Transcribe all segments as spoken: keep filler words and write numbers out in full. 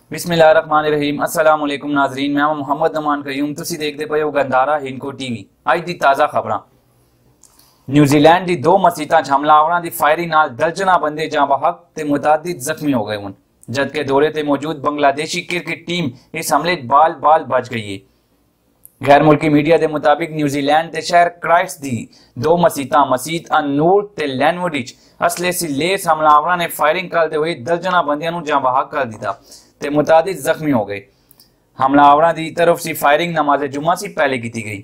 बिस्मिल्लाहिर्रहमानिर्रहीम अस्सलाम वालेकुम नाज़रीन, मैं मोहम्मद नमान कयूम तुसी देखते पे हो गंदारा हिंदको टीवी। अज दी ताज़ा खबरां। न्यूजीलैंड दी दो मसीतां च हमलावरां दी फायरिंग नाल दर्जना बंदे जां बहक ते मुतादिद जख्मी हो गए हन, जबकि दौरे ते मौजूद बांग्लादेशी क्रिकेट टीम इस हमले बाल बाल बच गई है। गैर मुल्की मीडिया के मुताबिक न्यूजीलैंड के शहर क्राइस्ट दी दो मसीतां मसीत अनूर ते लैनवुड असले से लेस हमलावरां ने फायरिंग करते हुए दर्जना बंदियां नूं जां बहक कर दिता ते मुतादिद जख्मी हो गए। हमलावरां दी तरफ से फायरिंग नमाज जुम्मा से पहले की गई।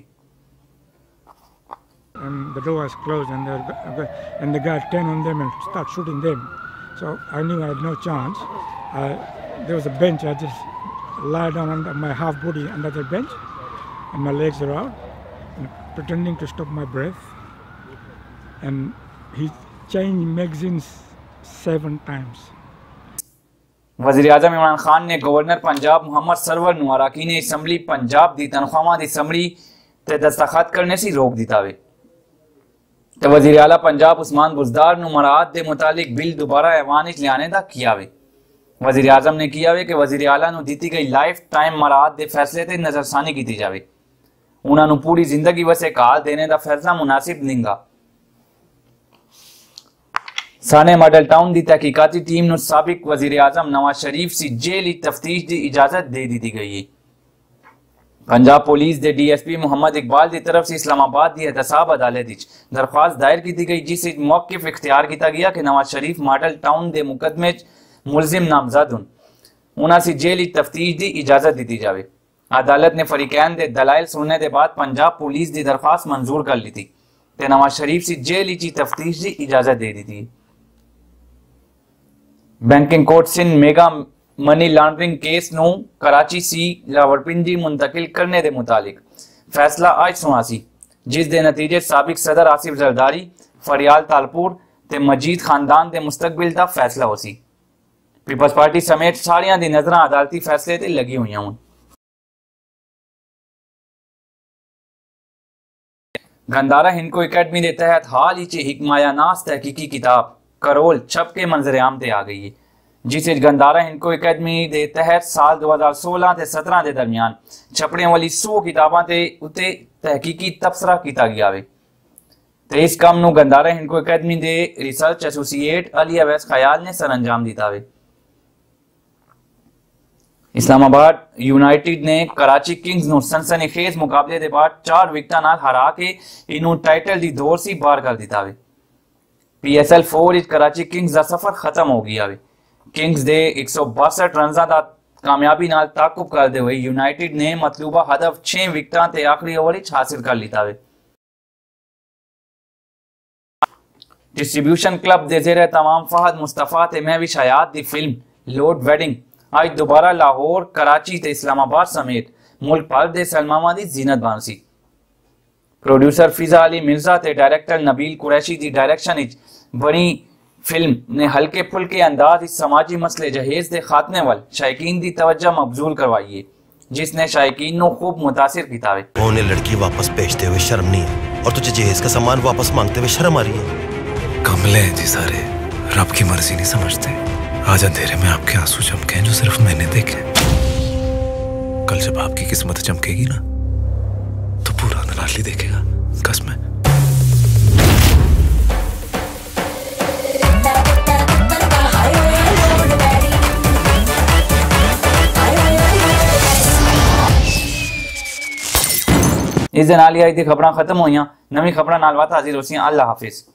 And the door was closed, and the, and the guy turned on them and started shooting them. So I knew I had no chance. I, there was a bench. I just lie down under my half body under the bench, and my legs are out, and pretending to stop my breath. And he changed magazines seven times. वज़ीर आज़म इमरान खान ने governor Punjab Mohammad Sarwar नूं अरकान assembly Punjab दी तनख्वाहां दी summary ते दस्तखत करने से रोक दिता वे ते वज़ीर आला पंजाब उस्मान बुज़दार नूं मराद दे मुतालिक बिल दोबारा ऐवान विच लियाने दा किया वे। वज़ीर आज़म ने किया वे कि वज़ीर आला नूं दित्ती गई लाइफ टाइम मराद दे फैसले ते नज़रसानी की जावे। उन्हां नूं पूरी जिंदगी वसे काल देने दा फैसला मुनासिब निंगा। साने मॉडल टाउन की तहकीकाती टीम नूं साबिक वज़ीर आज़म नवाज शरीफ से जेल तफ्तीश की इजाजत दे दी गई है। पंजाब पुलिस के D S P Muhammad Iqbal की तरफ से इस्लामाबाद की एहतसाब अदालत दरख्वास्त दायर की गई, जिस मौक़िफ़ इख्तियार किया गया कि नवाज शरीफ मॉडल टाउन के मुकदमे मुलजिम नामजद हन, उन्हां से जेल तफ्तीश की इजाजत दी जाए। अदालत ने फरीकैन के दलाइल सुनने के बाद पंजाब पुलिस की दरख्वास्त मंजूर कर ली थी ते नवाज शरीफ से जेल की तफ्तीश की इजाजत दे दी थी। Banking court Sindh mega money laundering case नूं कराची सी रावलपिंडी मुंतकिल करने के मुतालिक फैसला आज सुनासी, जिस दे नतीजे साबिक सदर आसिफ जरदारी, फरियाल तालपुर ते मजीद खानदान के मुस्तकबिल का फैसला हो सी। पीपल्स पार्टी समेत सारियां दी नजरां अदालती फैसले ते लगी हुई हूं। गंदारा हिंदको अकेडमी के तहत हाल ही च हिकमायानास तहकीकी किताब करोल छप के मंजर आम ते आ गई है, जिसे गंदारा हिंदको अकेडमी के तहत साल दो हज़ार सोलह ते सत्रह के दरमियान छपने वाली सौ किताबां ते उत्ते तहकीकी तबसरा किया गया है। तो इस काम नूं गंदारा हिंदको अकेडमी के रिसर्च एसोसीएट अली अवैस खयाल ने सर अंजाम दिता है। इस्लामाबाद यूनाइटेड ने कराची किंग्स नूं सनसनीखेज मुकाबले के बाद चार विकटां नाल हरा के इनू टाइटल की दौड़ से बाहर कर दिता है। P S L four Karachi kings का सफर खत्म हो गया है। किंग्स दे एक सौ बासठ रन का कामयाबी नाल ताकुब करते हुए यूनाइटेड ने मतलूबा हदफ छह विकटां ते आखिरी ओवर हासिल कर लिया है। डिस्ट्रीब्यूशन क्लब दे ज़ेरे तमाम फहद मुस्तफा ते महविश हयात दी फिल्म लोड वेडिंग आज दोबारा लाहौर, कराची ते इस्लामाबाद समेत मुल्क भर दे सलमावां दी जीनत बन सी। प्रोड्यूसर फिजा अली मिर्जा ते डायरेक्टर नबील कुरैशी की डायरेक्शन विच बनी फिल्म ने हल्के फुल्के अंदाज इस समाजी मसले जहेज के खात्मे वाल शायकीन की तवज्जो मबजूल करवाई है, जिसने शायकीन को खूब मुतासिर किया है। उन्हें लड़की वापस भेजते हुए शर्म नहीं है और तुझे जहेज का सामान वापस मांगते हुए शर्म आ रही है। कमले हैं जी सारे, रब की मर्जी नहीं समझते। आज अंधेरे में आपके आंसू चमके जो सिर्फ मैंने देखे। कल जब आपकी किस्मत चमकेगी ना तो पूरा नलाली देखेगा। कसम है। इस दिन आलिया दी खबरां खत्म हुई। नवी खबरां नाल वात हाजिर होसी। अल्लाह हाफिज।